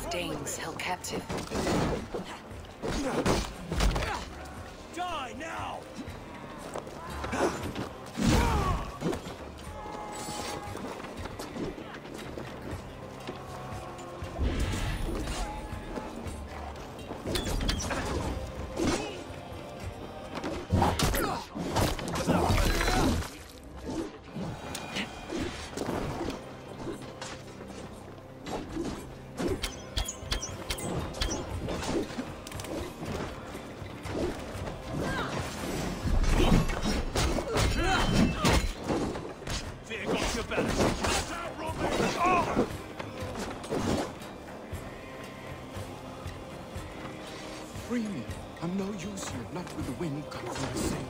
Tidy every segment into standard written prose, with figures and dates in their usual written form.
Danes held captive. Die now! Free me. I'm no use here, not with the wind cut from the sail.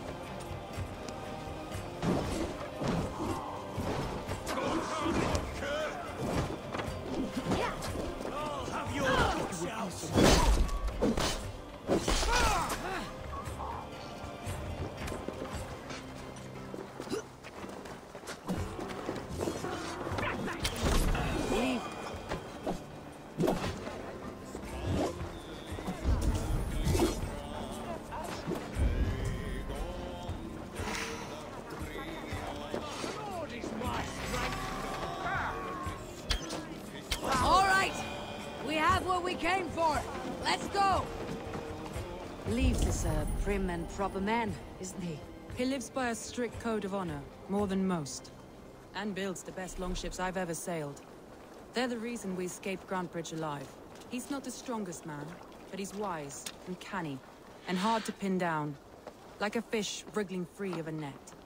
I'll have your house. We came for. Let's go! Leaves is a prim and proper man, isn't he? He lives by a strict code of honor, more than most. And builds the best longships I've ever sailed. They're the reason we escaped Grantebridge alive. He's not the strongest man, but he's wise and canny, and hard to pin down. Like a fish wriggling free of a net.